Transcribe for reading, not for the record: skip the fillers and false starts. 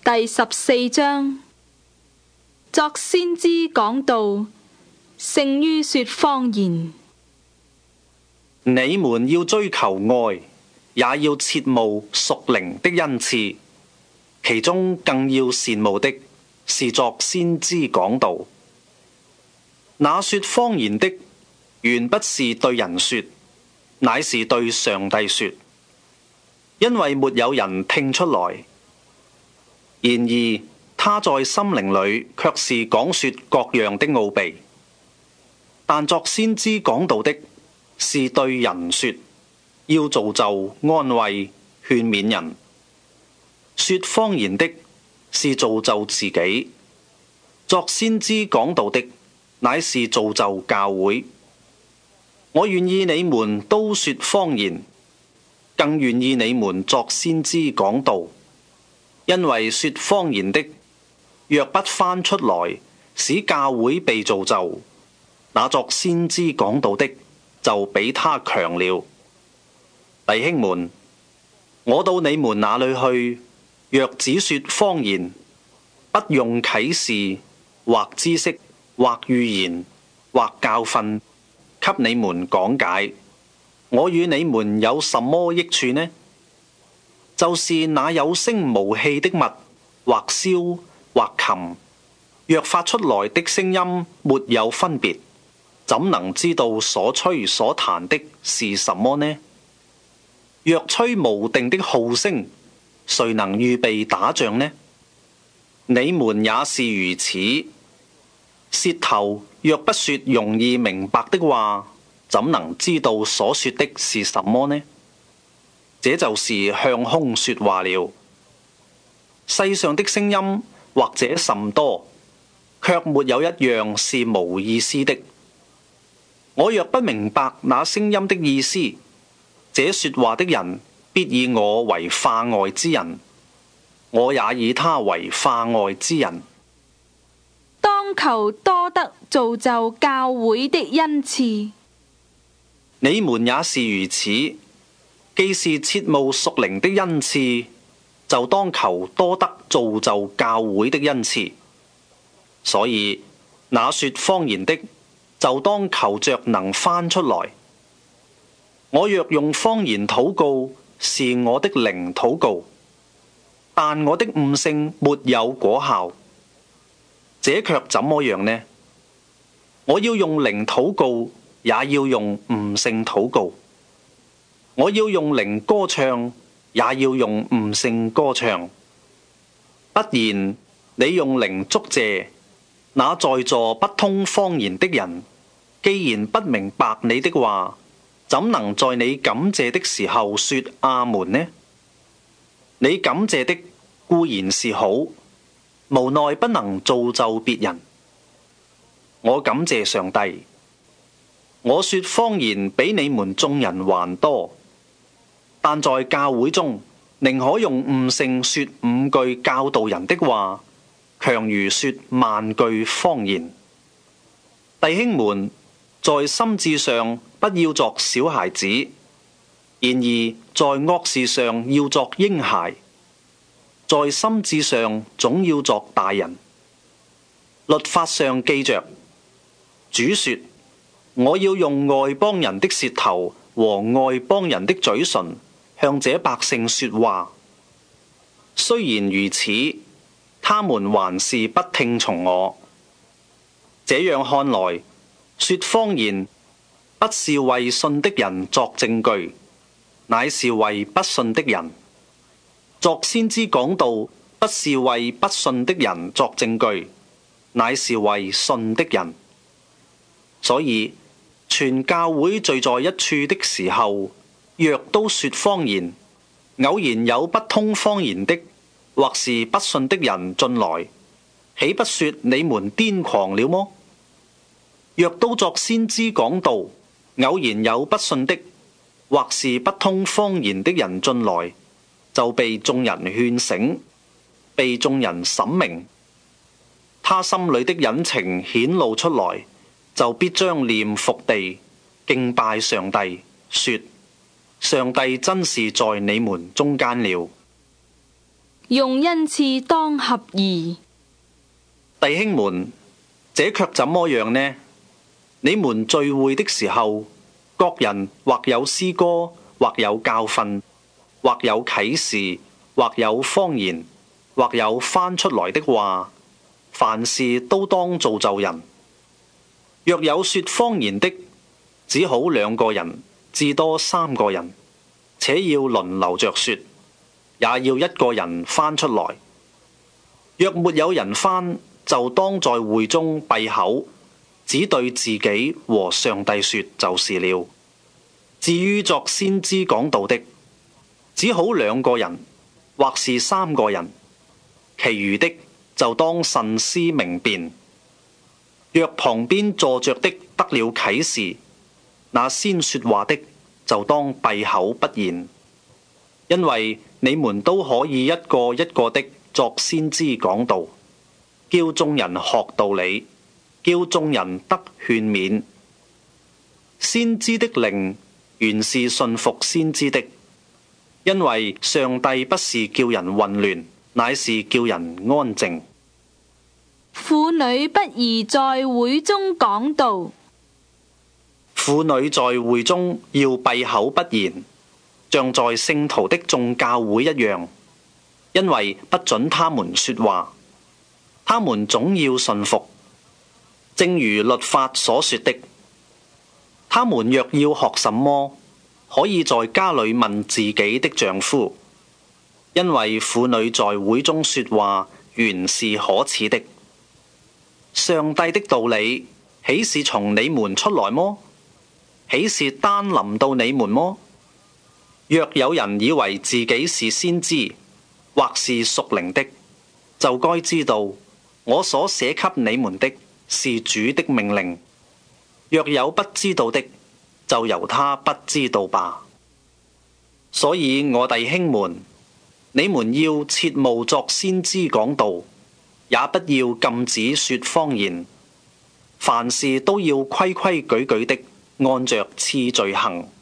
第14章，作先知講道，勝於說謊言。 你們要追求愛，也要切慕屬靈的恩賜，其中更要羨慕的是作先知講道。那說謊言的，原不是對人說，乃是對上帝說，因為沒有人聽出來。然而他在心靈裏卻是講說各樣的奧秘。但作先知講道的，是對人說，要造就、安慰、勸勉人；說謊言的，是造就自己。作先知講道的，乃是造就教會。我願意你們都說謊言，更願意你們作先知講道。因為說謊言的，若不翻出來，使教會被造就，那作先知講道的，就比他強了。弟兄們，我到你們那裏去，若只說謊言，不用啟示或知識或預言或教訓，給你們講解，我與你們有什麼益處呢？就是那有聲無氣的物，或簫或琴，若發出來的聲音沒有分別，怎能知道所吹所彈的是什麼呢？若吹無定的號聲，誰能預備打仗呢？你們也是如此。舌頭若不說容易明白的話，怎能知道所說的是什麼呢？這就是向空說話了。世上的聲音或者甚多，卻沒有一樣是無意思的。我若不明白那聲音的意思，這說話的人必以我為化外之人，我也以他為化外之人。 當求多得造就教會的恩賜。 你們也是如此。既是切慕屬靈的恩賜，就當求多得造就教會的恩賜。所以那說謊言的，就當求着能翻出來。我若用謊言禱告，是我的靈禱告，但我的悟性沒有果效，這卻怎麼樣呢？我要用靈禱告，也要用悟性禱告。我要用靈歌唱，也要用悟性歌唱。不然，你用靈祝謝，那在座不通方言的人，既然不明白你的話，怎能在你感謝的時候說阿門呢？你感謝的固然是好，無奈不能造就別人。我感謝上帝，我說方言比你們眾人還多。但在教會中，寧可用悟性說5句教導人的話，強如說萬句方言。弟兄們，在心志上不要作小孩子，然而在惡事上要作嬰孩，在心志上總要作大人。律法上記着，主說：我要用外邦人的舌頭和外邦人的嘴唇，向這百姓說話。雖然如此，他們還是不聽從我。這樣看來，說謊言不是為信的人作證據，乃是為不信的人。作先知講道不是為不信的人作證據，乃是為信的人。所以全教會聚在一處的時候，若都說謊言，偶然有不通方言的，或是不信的人進來，豈不說你們癲狂了麼？若都作先知講道，偶然有不信的，或是不通方言的人進來，就被眾人勸醒，被眾人審明，他心裏的隱情顯露出來，就必將臉伏地敬拜上帝，說：上帝真是在你們中間了。 用恩賜當合宜。 弟兄們，這卻怎麼樣呢？你們聚會的時候，各人或有詩歌，或有教訓，或有啟示，或有方言，或有翻出來的話，凡事都當造就人。若有說方言的，只好2個人，至多3個人，且要輪流着說，也要1個人翻出來。若沒有人翻，就當在會中閉口，只對自己和上帝說就是了。至於作先知講道的，只好2個人，或是3個人，其餘的就當慎思明辨。若旁邊坐着的得了啟示，那先說話的就當閉口不言，因為你們都可以一個一個的作先知講道，叫眾人學道理，叫眾人得勸勉。先知的靈原是信服先知的，因為上帝不是叫人混亂，乃是叫人安靜。 婦女不宜在會中講道。 婦女在會中要閉口不言，像在聖徒的眾教會一樣，因為不准他們說話，他們總要順服，正如律法所說的。他們若要學什麼，可以在家裏問自己的丈夫，因為婦女在會中說話原是可恥的。上帝的道理豈是從你們出來麼？豈是單臨到你們麼？若有人以為自己是先知，或是屬靈的，就該知道我所寫給你們的是主的命令。若有不知道的，就由他不知道吧。所以我弟兄們，你們要切慕作先知講道，也不要禁止說方言，凡事都要規規矩矩的按着次序行。